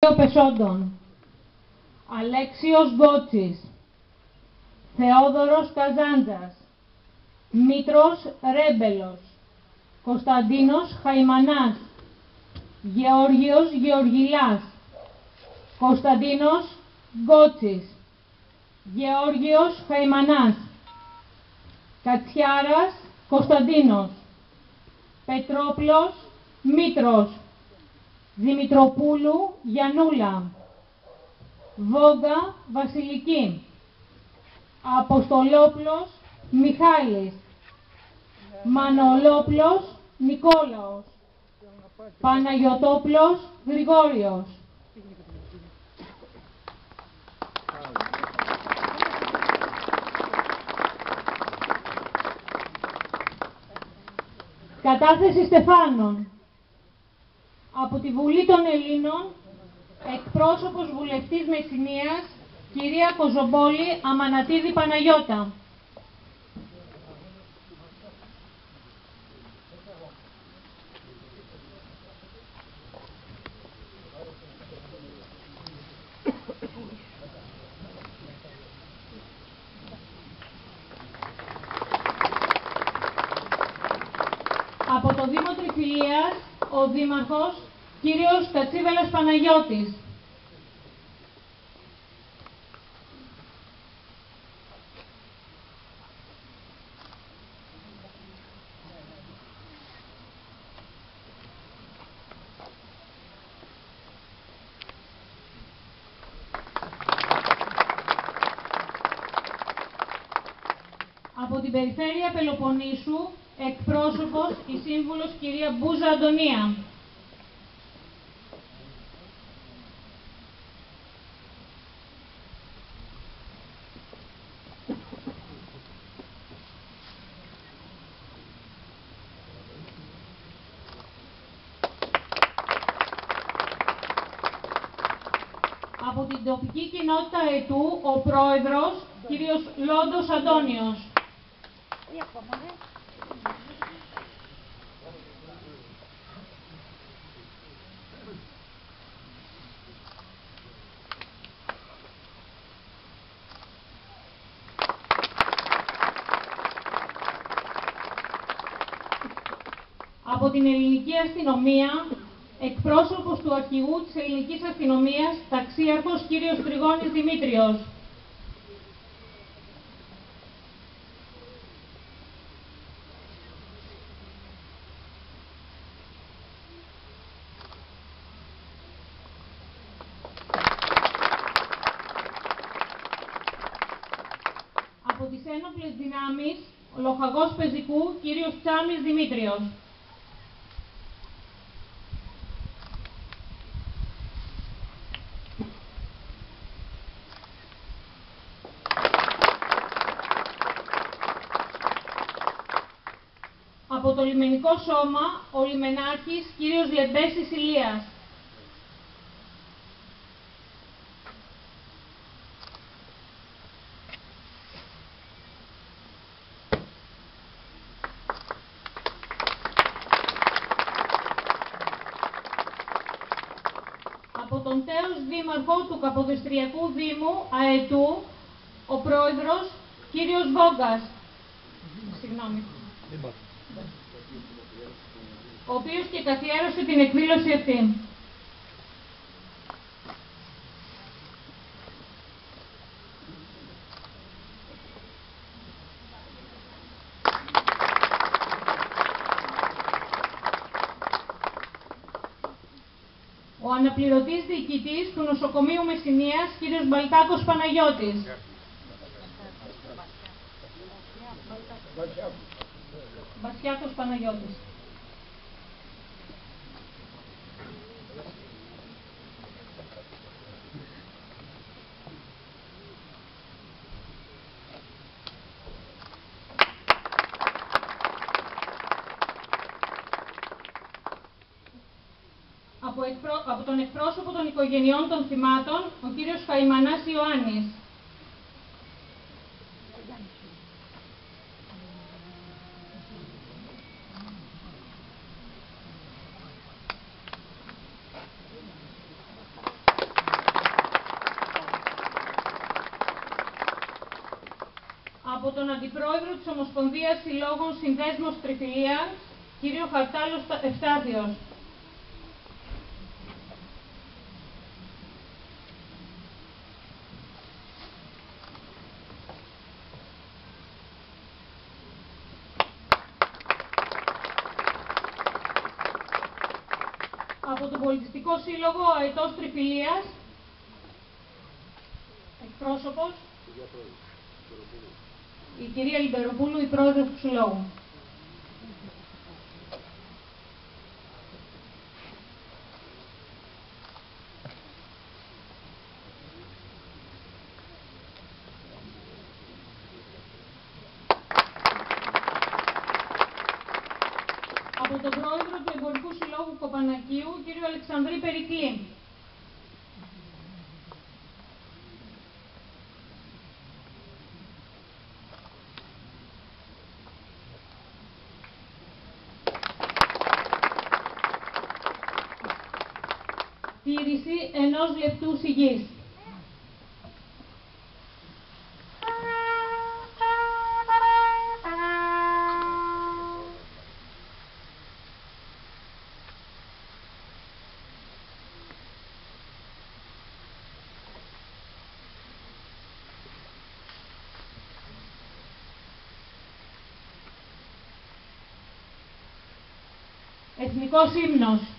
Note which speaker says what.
Speaker 1: Πεσόντων, Αλέξιος Γκότσης, Θεόδωρος Καζάντζας, Μήτρος Ρέμπελος, Κωνσταντίνος Χαϊμανάς, Γεώργιος Γεωργιλάς, Κωνσταντίνος Γκότσης, Γεώργιος Χαϊμανάς, Κατσιάρας Κωνσταντίνος, Πετρόπλος Μήτρος, Δημητροπούλου Γιαννούλα, Βόγκα Βασιλική, Αποστολόπλος Μιχάλης, Μανολόπλος Νικόλαος, Παναγιωτόπλος Γρηγόριος. Κατάθεση Στεφάνων. Από τη Βουλή των Ελλήνων, εκπρόσωπος βουλευτής Μεσσηνίας, κυρία Κοζομπόλη Αμανατίδη Παναγιώτα. Από το Δήμο Τριφυλίας, ο Δήμαρχος, κύριος Κατσίβελας Παναγιώτης. Από την Περιφέρεια Πελοποννήσου, εκπρόσωπος η σύμβουλος κυρία Μπούζα Αντωνία. Από την τοπική κοινότητα Αιτού, ο πρόεδρος, κύριος Λόντος Αντώνιος. Από την Ελληνική Αστυνομία, εκπρόσωπος του Αρχηγού της Ελληνικής Αστυνομίας, ταξίαρχος κύριος Τριγώνης Δημήτριος. Από τις ένοπλες δυνάμεις, ο λοχαγός πεζικού κύριος Τσάμις Δημήτριος. Από το λιμενικό σώμα, ο λιμενάρχης κύριος Λεμπέσης Ηλίας. Από τον τέος δήμαρχο του Καποδιστριακού Δήμου Αετού, ο πρόεδρος κύριος Βόγκας. Συγγνώμη. Ο οποίος και καθιέρωσε την εκδήλωση αυτή. Ο αναπληρωτής διοικητής του νοσοκομείου Μεσσηνίας, κύριος Μπαλτάκος Παναγιώτης. Βασιάκος Παναγιώτης. Από τον εκπρόσωπο των οικογενειών των θυμάτων, ο κύριος Χαϊμανάς Ιωάννης. Από τον Αντιπρόεδρο της Ομοσπονδίας Συλλόγων Συνδέσμος Τριφυλία, κύριο Χαρτάλος Ευστάθιος. Από τον Πολιτιστικό Σύλλογο Αετός Τριφυλίας, εκπρόσωπος, η κυρία Λιμπεροπούλου, η πρόεδρος του Συλλόγου. Από τον πρόεδρο του Εμπορικού Συλλόγου Κοπανακίου, κύριο Αλεξανδρή Περικλή. Τήρηση 1 λεπτού σιγής. Εθνικός ύμνος.